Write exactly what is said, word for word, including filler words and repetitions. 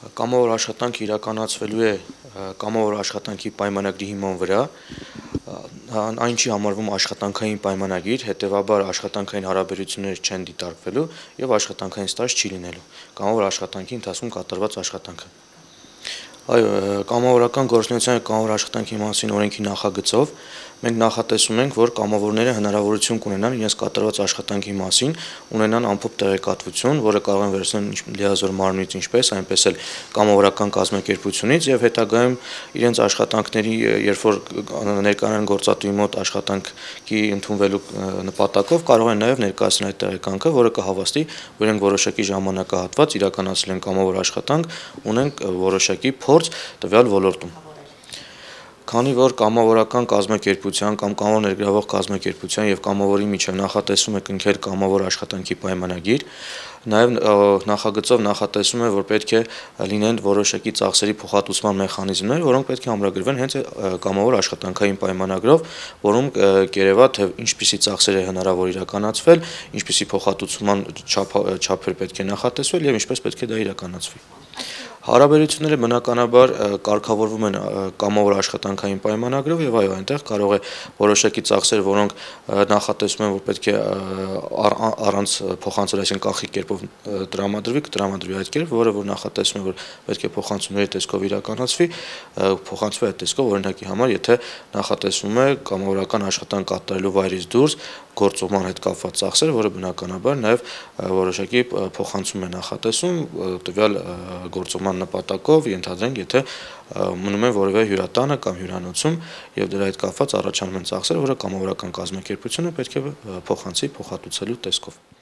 Կամավոր աշխատանքը իրականացվելու է կամավոր աշխատանքի պայմանագրի հիման վրա, այն չի համարվում աշխատանքային պայմանագիր, հետևաբար աշխատանքային հարաբերություններ չեն դիտարկվելու եւ աշխատանքային ստաժ չի լինելու։ Կամավոր աշխատանքի ընթացքում կատարված աշխատանքը։ Այո, կամավորական գործունեության եւ կամավոր աշխատանքի մասին օրենքի նախագծով մենք նախատեսում ենք, որ կամավորները հնարավորություն կունենան իրենց կատարված աշխատանքի մասին ունենան ամփոփ տեղեկատվություն, որը կարող են վերցնել լիազոր մարմնից ինչպես, այնպես էլ կամավորական կազմակերպությունից եւ հետագայում իրենց աշխատանքների, երբ որ ներկայանան գործատուի մոտ աշխատանքի ընդունվելու նպատակով կարող են նաեւ ներկայացնել այդ տեղեկանքը, որը կհավաստի, որ իրենք որոշակի ժամանակահատված իրականացրել են կամավոր աշխատանք, ունեն որոշակի փորձ տվյալ ոլորտում։ Քանի որ կամավորական կազմակերպության կամ կամավոր ներգրավող կազմակերպության եւ կամավորի միջեւ նախատեսում է կնքել կամավոր աշխատանքի պայմանագիր, նաեւ նախագծով նախատեսում է, որ պետք է լինեն որոշակի ծախսերի փոխհատուցման մեխանիզմներ, որոնք պետք է ամրագրվեն հենց կամավոր աշխատանքային պայմանագրով, որում կերևա թե ինչպիսի ծախսեր է հնարավոր իրականացվել, ինչպիսի փոխհատուցման չափեր պետք է նախատեսվել եւ ինչպես պետք է դա իրականացվի։ Հարաբերությունները բնականաբար կարգավորվում են կամավոր աշխատանքային պայմանագրով եւ այո, այնտեղ կարող է որոշակի ծախսեր, որոնք նախատեսվում են, որ պետք է առանց փոխանցել, այսինքն կանխիկ կերպով տրամադրվի, կտրամադրվի այդ կերպ, որը որ նախատեսվում է, որ պետք է փոխանցումների տեսքով իրականացվի, փոխանցվի այդ տեսքով, օրինակի համար, եթե նախատեսվում է կամավորական աշխատանք կատարելու վայրից դուրս գործողման հետ կապված ծախսեր, որը բնականաբար նաեւ որոշակի փոխանցում է նախատեսում տվյալ գործողման նպատակով, ենթադրենք, եթե մնում են որևէ հյուրատանը կամ հյուրանոցում եւ դրա հետ կապված առաջանում են ծախսեր, որը կամավորական կազմակերպությունը պետք է փոխանցի փոխհատուցելու տեսքով։